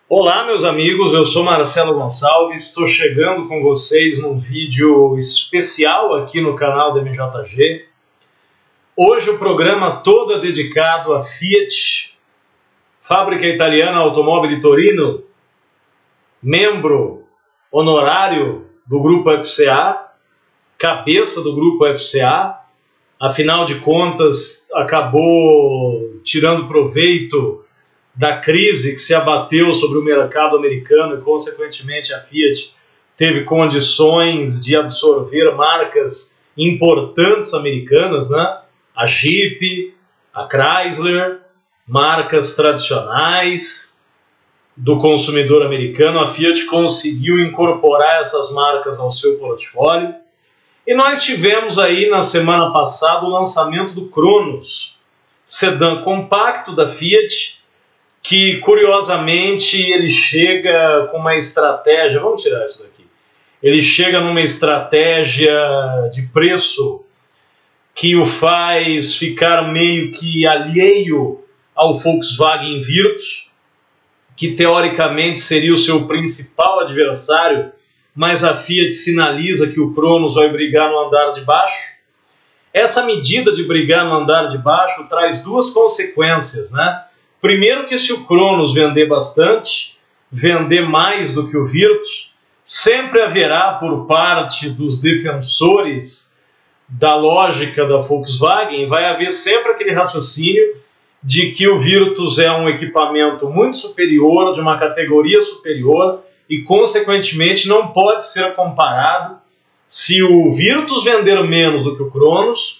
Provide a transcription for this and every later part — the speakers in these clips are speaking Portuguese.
Olá, meus amigos, eu sou Marcelo Gonçalves, estou chegando com vocês num vídeo especial aqui no canal da MJG. Hoje o programa todo é dedicado à Fiat, fábrica italiana Automobili Torino, membro honorário do Grupo FCA, cabeça do Grupo FCA, afinal de contas acabou tirando proveito da crise que se abateu sobre o mercado americano e, consequentemente, a Fiat teve condições de absorver marcas importantes americanas, né? A Jeep, a Chrysler, marcas tradicionais do consumidor americano. A Fiat conseguiu incorporar essas marcas ao seu portfólio. E nós tivemos aí, na semana passada, o lançamento do Cronos, sedã compacto da Fiat, que, curiosamente, ele chega com uma estratégia... Vamos tirar isso daqui. Ele chega numa estratégia de preço que o faz ficar meio que alheio ao Volkswagen Virtus, que, teoricamente, seria o seu principal adversário, mas a Fiat sinaliza que o Cronos vai brigar no andar de baixo. Essa medida de brigar no andar de baixo traz duas consequências, né? Primeiro, que se o Cronos vender bastante, vender mais do que o Virtus, sempre haverá por parte dos defensores da lógica da Volkswagen, vai haver sempre aquele raciocínio de que o Virtus é um equipamento muito superior, de uma categoria superior e, consequentemente, não pode ser comparado. Se o Virtus vender menos do que o Cronos,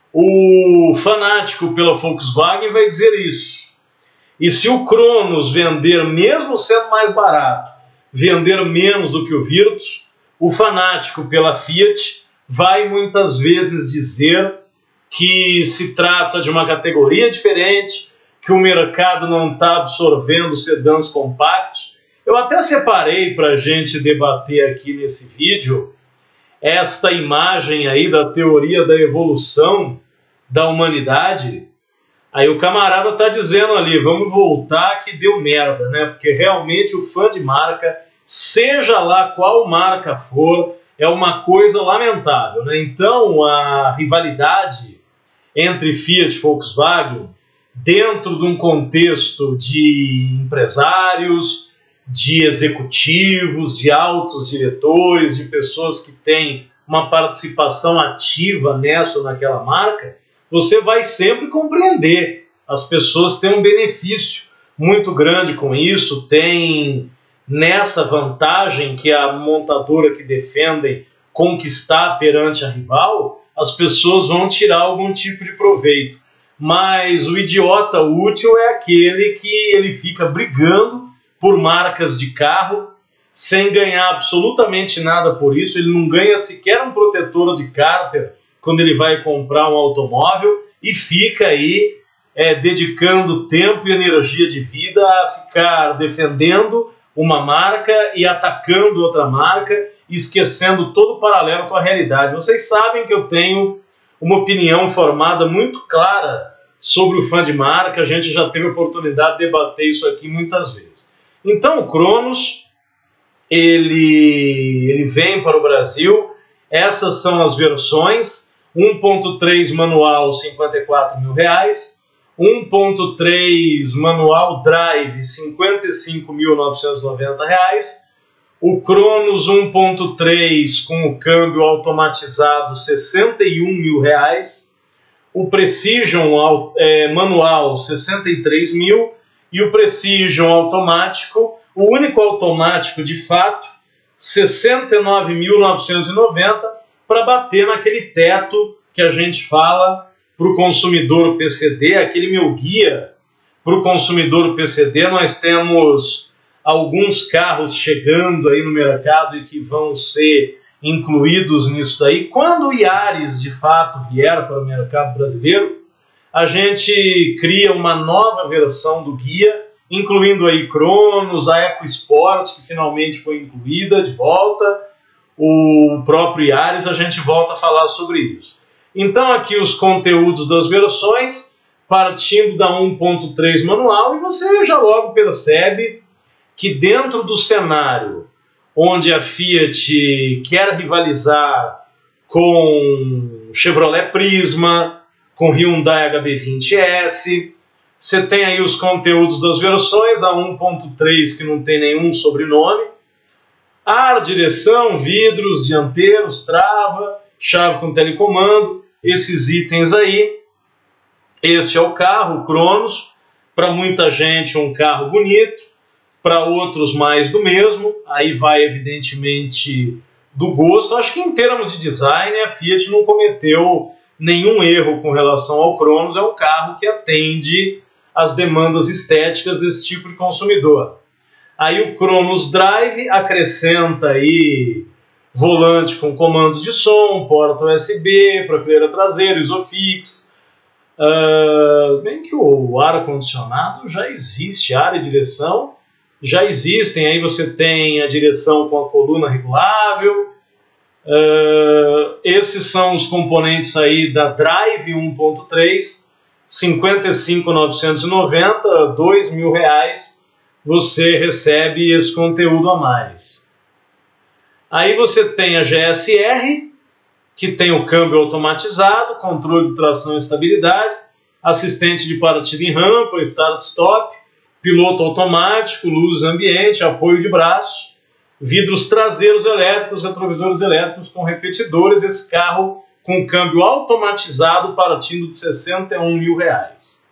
o fanático pela Volkswagen vai dizer isso. E se o Cronos vender, mesmo sendo mais barato, vender menos do que o Virtus, o fanático pela Fiat vai muitas vezes dizer que se trata de uma categoria diferente, que o mercado não está absorvendo sedãs compactos. Eu até separei para a gente debater aqui nesse vídeo esta imagem aí da teoria da evolução da humanidade. Aí o camarada está dizendo ali, vamos voltar que deu merda, né? Porque realmente o fã de marca, seja lá qual marca for, é uma coisa lamentável, né? Então a rivalidade entre Fiat e Volkswagen, dentro de um contexto de empresários, de executivos, de altos diretores, de pessoas que têm uma participação ativa nessa ou naquela marca, você vai sempre compreender. As pessoas têm um benefício muito grande com isso, tem nessa vantagem que a montadora que defendem conquistar perante a rival, as pessoas vão tirar algum tipo de proveito. Mas o idiota útil é aquele que ele fica brigando por marcas de carro sem ganhar absolutamente nada por isso. Ele não ganha sequer um protetor de cárter quando ele vai comprar um automóvel e fica aí dedicando tempo e energia de vida a ficar defendendo uma marca e atacando outra marca, esquecendo todo o paralelo com a realidade. Vocês sabem que eu tenho uma opinião formada muito clara sobre o fã de marca, a gente já teve a oportunidade de debater isso aqui muitas vezes. Então o Cronos, ele vem para o Brasil, essas são as versões: 1.3 manual, R$54 mil, 1.3 manual drive, R$55.990, o Cronos 1.3 com o câmbio automatizado, R$61 mil, o Precision manual, R$63 mil, e o Precision automático, o único automático de fato, R$69.990, para bater naquele teto que a gente fala para o consumidor PCD, aquele meu guia para o consumidor PCD. Nós temos alguns carros chegando aí no mercado e que vão ser incluídos nisso daí. Quando o Yaris de fato vier para o mercado brasileiro, a gente cria uma nova versão do guia, incluindo aí Cronos, a EcoSport, que finalmente foi incluída de volta, o próprio Yaris. A gente volta a falar sobre isso. Então aqui os conteúdos das versões, partindo da 1.3 manual, e você já logo percebe que dentro do cenário onde a Fiat quer rivalizar com Chevrolet Prisma, com Hyundai HB20S, você tem aí os conteúdos das versões, a 1.3 que não tem nenhum sobrenome, ar, direção, vidros, dianteiros, trava, chave com telecomando, esses itens aí. Este é o carro, o Cronos, para muita gente um carro bonito, para outros mais do mesmo, aí vai evidentemente do gosto. Acho que em termos de design a Fiat não cometeu nenhum erro com relação ao Cronos, é um carro que atende às demandas estéticas desse tipo de consumidor. Aí o Cronos Drive acrescenta aí volante com comandos de som, porta USB, prateleira traseira, Isofix. Bem que o ar-condicionado já existe, área e direção já existem. Aí você tem a direção com a coluna regulável. Esses são os componentes aí da Drive 1.3, 55.990, R$2.000, você recebe esse conteúdo a mais. Aí você tem a GSR, que tem o câmbio automatizado, controle de tração e estabilidade, assistente de partida em rampa, start-stop, piloto automático, luz ambiente, apoio de braço, vidros traseiros elétricos, retrovisores elétricos com repetidores. Esse carro com câmbio automatizado partindo de R$61.000.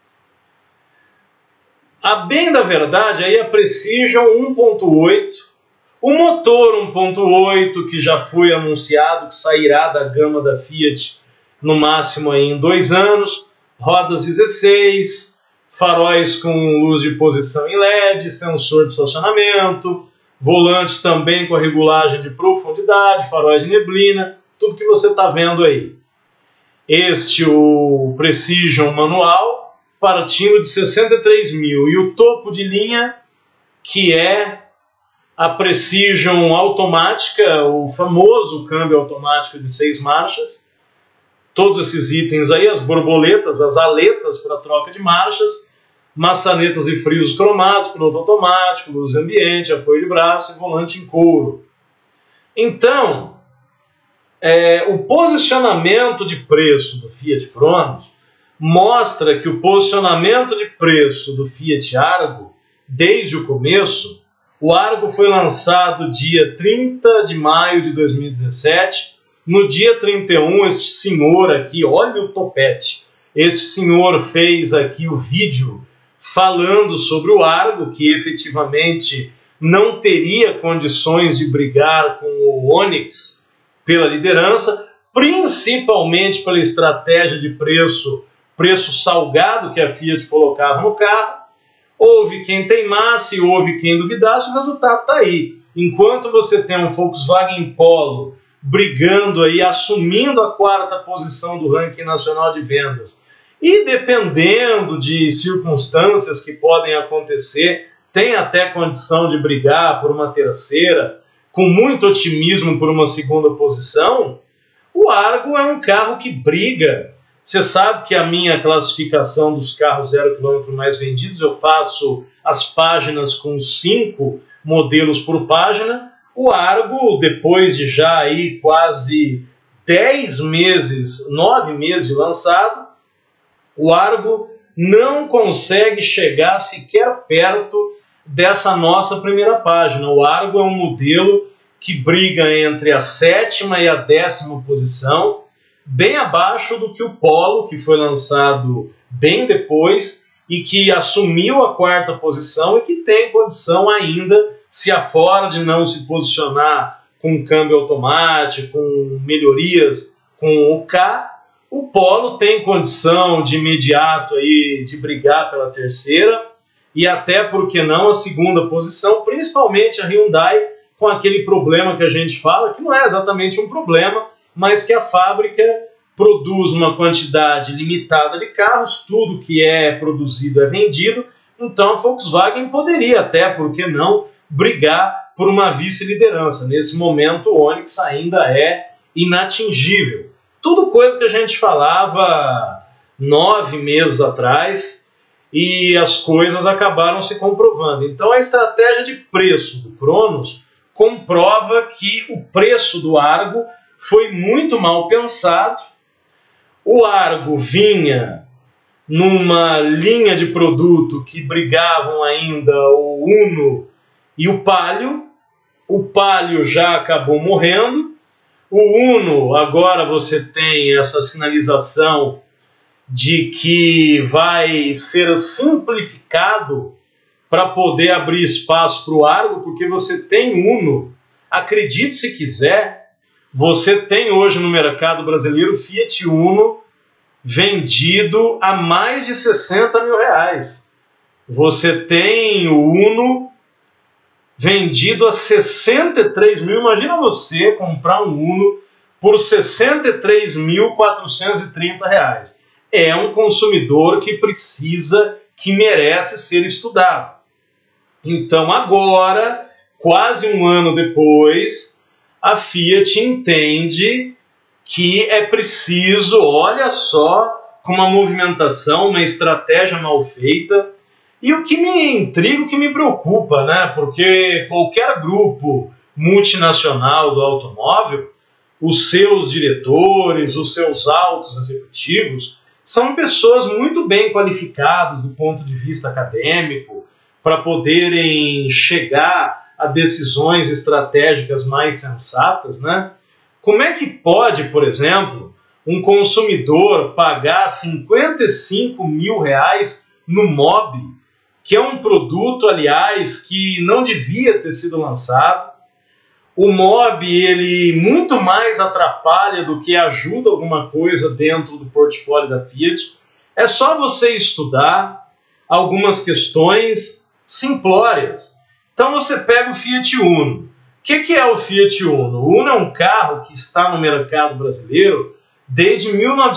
A bem da verdade, aí a Precision 1.8, o motor 1.8 que já foi anunciado que sairá da gama da Fiat no máximo aí em 2 anos, rodas 16, faróis com luz de posição em LED, sensor de estacionamento, volante também com a regulagem de profundidade, faróis de neblina, tudo que você está vendo aí. Este o Precision manual, partindo de 63.000, e o topo de linha, que é a Precision automática, o famoso câmbio automático de 6 marchas. Todos esses itens aí, as borboletas, as aletas para troca de marchas, maçanetas e frios cromados, piloto automático, luz ambiente, apoio de braço e volante em couro. Então, o posicionamento de preço do Fiat Cronos mostra que o posicionamento de preço do Fiat Argo, desde o começo, o Argo foi lançado dia 30 de maio de 2017. No dia 31, este senhor aqui, olha o topete, esse senhor fez aqui o vídeo falando sobre o Argo, que efetivamente não teria condições de brigar com o Onix pela liderança, principalmente pela estratégia de preço salgado que a Fiat colocava no carro. Houve quem teimasse, houve quem duvidasse, o resultado está aí. Enquanto você tem um Volkswagen Polo brigando aí, assumindo a 4ª posição do ranking nacional de vendas, e dependendo de circunstâncias que podem acontecer, tem até condição de brigar por uma 3ª, com muito otimismo por uma 2ª posição, o Argo é um carro que briga. Você sabe que a minha classificação dos carros 0 km mais vendidos, eu faço as páginas com 5 modelos por página. O Argo, depois de já aí quase 10 meses, 9 meses de lançado, o Argo não consegue chegar sequer perto dessa nossa primeira página. O Argo é um modelo que briga entre a 7ª e a 10ª posição, bem abaixo do que o Polo, que foi lançado bem depois e que assumiu a 4ª posição e que tem condição ainda, se a Ford não se posicionar com câmbio automático, com melhorias com o K, o Polo tem condição de imediato aí de brigar pela 3ª e até, por que não, a 2ª posição, principalmente a Hyundai, com aquele problema que a gente fala, que não é exatamente um problema, mas que a fábrica produz uma quantidade limitada de carros, tudo que é produzido é vendido, então a Volkswagen poderia até, por que não, brigar por uma vice-liderança. Nesse momento o Onix ainda é inatingível. Tudo coisa que a gente falava 9 meses atrás, e as coisas acabaram se comprovando. Então a estratégia de preço do Cronos comprova que o preço do Argo foi muito mal pensado. O Argo vinha numa linha de produto que brigavam ainda o Uno e o Palio. O Palio já acabou morrendo. O Uno, agora você tem essa sinalização de que vai ser simplificado para poder abrir espaço para o Argo, porque você tem Uno, acredite se quiser, você tem hoje no mercado brasileiro Fiat Uno vendido a mais de 60 mil reais. Você tem o Uno vendido a 63 mil. Imagina você comprar um Uno por 63.430 reais. É um consumidor que precisa, que merece ser estudado. Então agora, quase um ano depois, a Fiat entende que é preciso, olha só, com uma movimentação, uma estratégia mal feita. E o que me intriga, o que me preocupa, né? Porque qualquer grupo multinacional do automóvel, os seus diretores, os seus altos executivos, são pessoas muito bem qualificadas do ponto de vista acadêmico para poderem chegar a decisões estratégicas mais sensatas, né? Como é que pode, por exemplo, um consumidor pagar 55 mil reais no Mobi, que é um produto, aliás, que não devia ter sido lançado? O Mobi, ele muito mais atrapalha do que ajuda alguma coisa dentro do portfólio da Fiat. É só você estudar algumas questões simplórias. Então você pega o Fiat Uno. O que é o Fiat Uno? O Uno é um carro que está no mercado brasileiro desde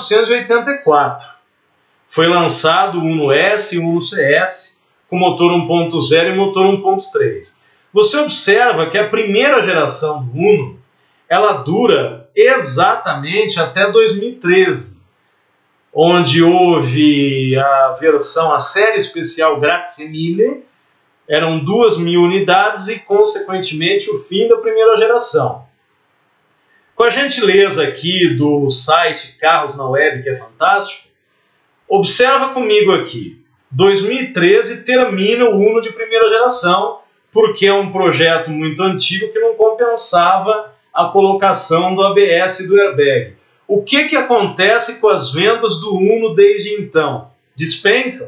1984. Foi lançado o Uno S e o Uno CS com motor 1.0 e motor 1.3. Você observa que a primeira geração do Uno, ela dura exatamente até 2013, onde houve a série especial Grazie Mille, eram 2.000 unidades e, consequentemente, o fim da primeira geração. Com a gentileza aqui do site Carros na Web, que é fantástico, observa comigo aqui, 2013 termina o Uno de primeira geração, porque é um projeto muito antigo que não compensava a colocação do ABS e do airbag. O que acontece com as vendas do Uno desde então? Despencam.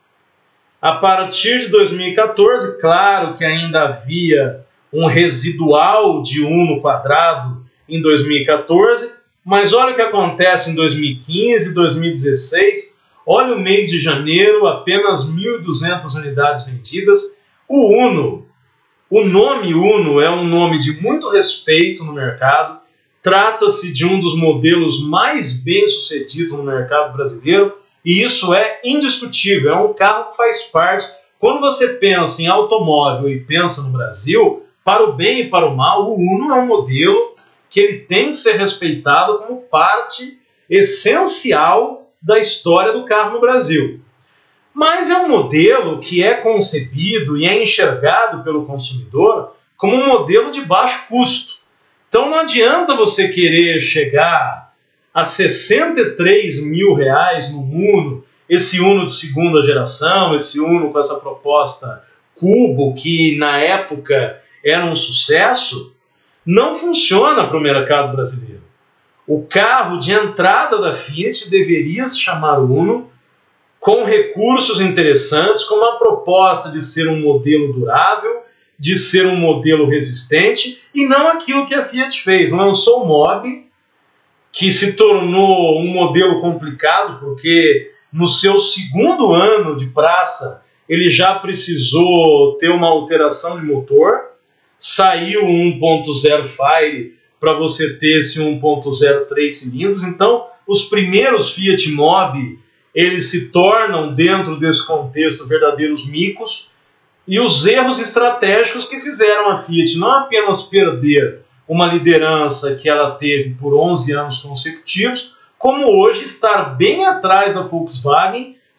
A partir de 2014, claro que ainda havia um residual de Uno quadrado em 2014, mas olha o que acontece em 2015, 2016, olha o mês de janeiro, apenas 1.200 unidades vendidas. O Uno, o nome Uno é um nome de muito respeito no mercado, trata-se de um dos modelos mais bem-sucedidos no mercado brasileiro, e isso é indiscutível, é um carro que faz parte. Quando você pensa em automóvel e pensa no Brasil, para o bem e para o mal, o Uno é um modelo que ele tem que ser respeitado como parte essencial da história do carro no Brasil. Mas é um modelo que é concebido e é enxergado pelo consumidor como um modelo de baixo custo. Então não adianta você querer chegar a 63 mil reais no Uno, esse Uno de segunda geração, esse Uno com essa proposta Cubo, que na época era um sucesso, não funciona para o mercado brasileiro. O carro de entrada da Fiat deveria se chamar Uno, com recursos interessantes, com uma proposta de ser um modelo durável, de ser um modelo resistente, e não aquilo que a Fiat fez. Lançou o Mobi, que se tornou um modelo complicado, porque no seu segundo ano de praça ele já precisou ter uma alteração de motor. Saiu um 1.0 Fire para você ter esse 1.0 3 cilindros. Então, os primeiros Fiat Mobi, eles se tornam, dentro desse contexto, verdadeiros micos. E os erros estratégicos que fizeram a Fiat não apenas perder uma liderança que ela teve por 11 anos consecutivos, como hoje estar bem atrás da Volkswagen,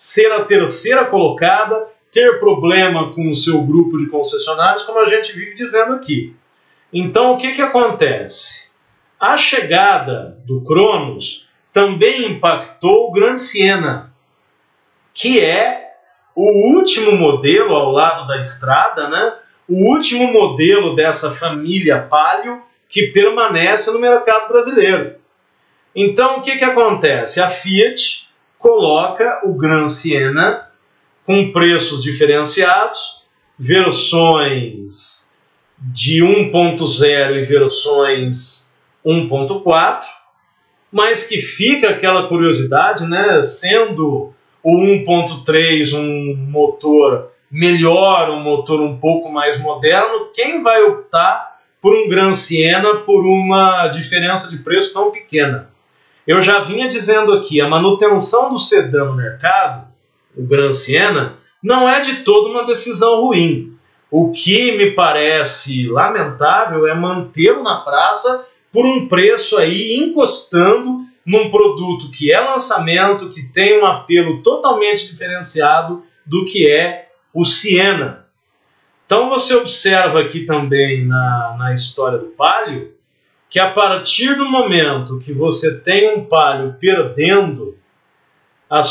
ser a terceira colocada, ter problema com o seu grupo de concessionários, como a gente vive dizendo aqui. Então, o que acontece? A chegada do Cronos também impactou o Grand Siena, que é o último modelo ao lado da estrada, né? O último modelo dessa família Palio que permanece no mercado brasileiro. Então, o que acontece? A Fiat coloca o Grand Siena com preços diferenciados, versões de 1.0 e versões 1.4, mas que fica aquela curiosidade, né? Sendo o 1.3 um motor melhor, um motor um pouco mais moderno, quem vai optar por um Grand Siena por uma diferença de preço tão pequena? Eu já vinha dizendo aqui, a manutenção do sedã no mercado, o Grand Siena, não é de toda uma decisão ruim. O que me parece lamentável é mantê-lo na praça por um preço aí encostando num produto que é lançamento, que tem um apelo totalmente diferenciado do que é o Siena. Então você observa aqui também na história do Palio, que a partir do momento que você tem um Palio perdendo a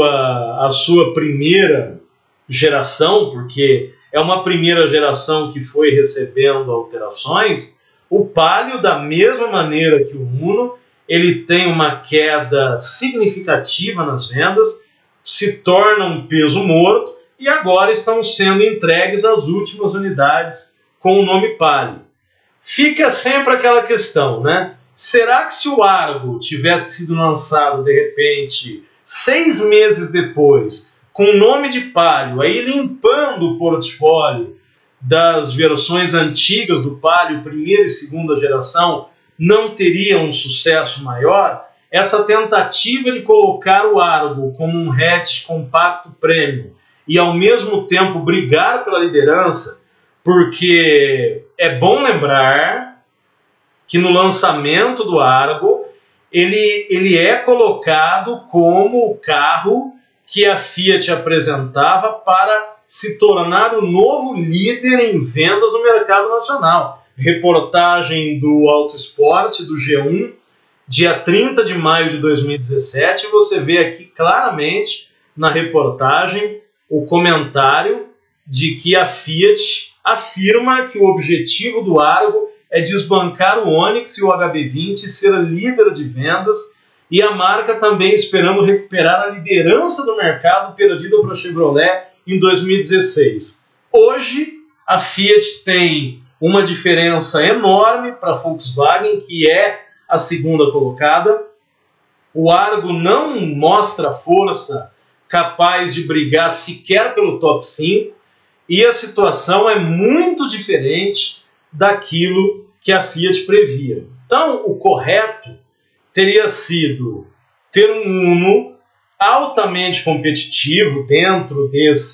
sua primeira geração, porque é uma primeira geração que foi recebendo alterações, o Palio, da mesma maneira que o Uno, ele tem uma queda significativa nas vendas, se torna um peso morto e agora estão sendo entregues as últimas unidades com o nome Palio. Fica sempre aquela questão, né? Será que se o Argo tivesse sido lançado de repente 6 meses depois, com o nome de Palio, aí limpando o portfólio das versões antigas do Palio, primeira e segunda geração, não teria um sucesso maior? Essa tentativa de colocar o Argo como um hatch compacto premium e ao mesmo tempo brigar pela liderança, porque é bom lembrar que no lançamento do Argo ele é colocado como o carro que a Fiat apresentava para se tornar o novo líder em vendas no mercado nacional. Reportagem do Auto Esporte, do G1, dia 30 de maio de 2017, você vê aqui claramente na reportagem o comentário de que a Fiat afirma que o objetivo do Argo é desbancar o Onix e o HB20 e ser a líder de vendas, e a marca também esperando recuperar a liderança do mercado perdida para a Chevrolet em 2016. Hoje, a Fiat tem uma diferença enorme para a Volkswagen, que é a segunda colocada. O Argo não mostra força capaz de brigar sequer pelo top 5, e a situação é muito diferente daquilo que a Fiat previa. Então, o correto teria sido ter um Uno altamente competitivo dentro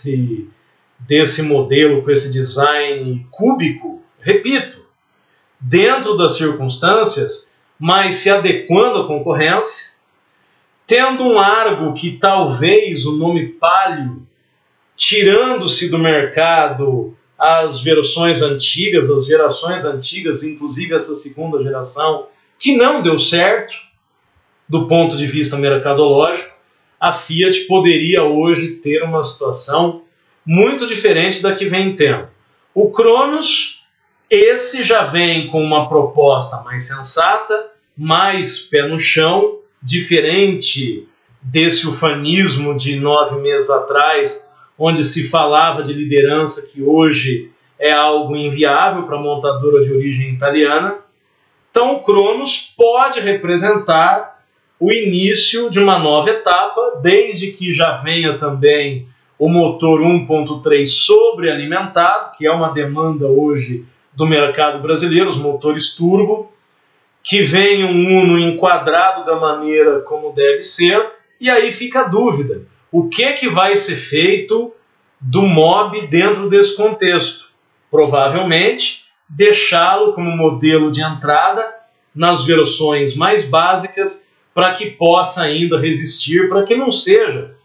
desse modelo, com esse design cúbico, repito, dentro das circunstâncias, mas se adequando à concorrência, tendo um Argo que talvez o nome Palio, tirando-se do mercado as versões antigas, as gerações antigas, inclusive essa segunda geração, que não deu certo do ponto de vista mercadológico, a Fiat poderia hoje ter uma situação muito diferente da que vem tendo. O Cronos, esse já vem com uma proposta mais sensata, mais pé no chão, diferente desse ufanismo de 9 meses atrás, onde se falava de liderança, que hoje é algo inviável para a montadora de origem italiana. Então o Cronos pode representar o início de uma nova etapa, desde que já venha também o motor 1.3 sobrealimentado, que é uma demanda hoje do mercado brasileiro, os motores turbo, que venha um Uno enquadrado da maneira como deve ser, e aí fica a dúvida. O que vai ser feito do Mob dentro desse contexto? Provavelmente deixá-lo como modelo de entrada nas versões mais básicas, para que possa ainda resistir, para que não seja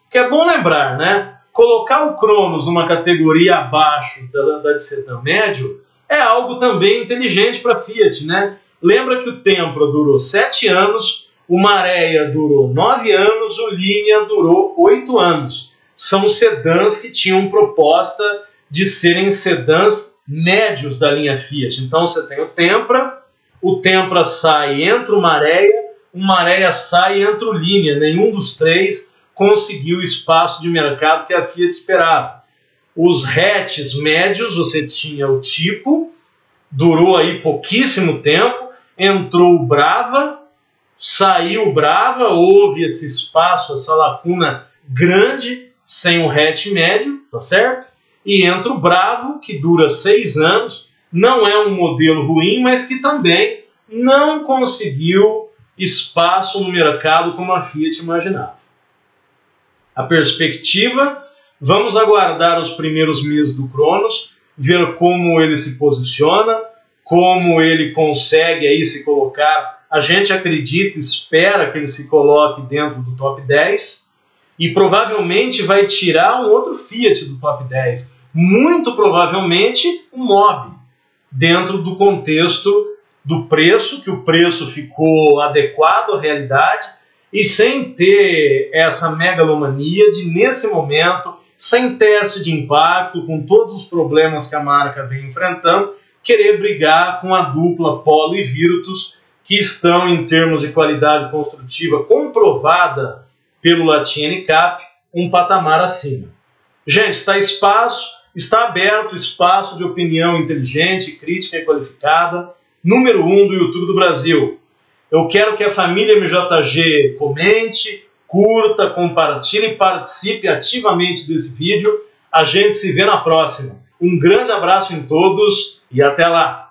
Porque é bom lembrar, né? Colocar o Cronos numa categoria abaixo da de sedã médio é algo também inteligente para a Fiat, né? Lembra que o Tempra durou 7 anos, o Marea durou 9 anos, o Linea durou 8 anos. São sedãs que tinham proposta de serem sedãs médios da linha Fiat. Então você tem o Tempra sai entre o Marea sai entre o Linea. Nenhum dos três conseguiu o espaço de mercado que a Fiat esperava. Os hatches médios, você tinha o tipo, durou aí pouquíssimo tempo, entrou o Brava, saiu o Brava, houve esse espaço, essa lacuna grande, sem o hatch médio, tá certo? E entra o Bravo, que dura 6 anos, não é um modelo ruim, mas que também não conseguiu espaço no mercado como a Fiat imaginava. A perspectiva, vamos aguardar os primeiros meses do Cronos, ver como ele se posiciona, como ele consegue aí se colocar. A gente acredita, espera que ele se coloque dentro do top 10 e provavelmente vai tirar um outro Fiat do top 10. Muito provavelmente um Mobi, dentro do contexto do preço, que o preço ficou adequado à realidade e sem ter essa megalomania de, nesse momento, sem teste de impacto, com todos os problemas que a marca vem enfrentando, querer brigar com a dupla Polo e Virtus, que estão, em termos de qualidade construtiva comprovada pelo Latin NCAP, um patamar acima. Gente, está aberto o espaço de opinião inteligente, crítica e qualificada, número 1 do YouTube do Brasil. Eu quero que a família MJG comente, curta, compartilhe e participe ativamente desse vídeo. A gente se vê na próxima. Um grande abraço em todos e até lá!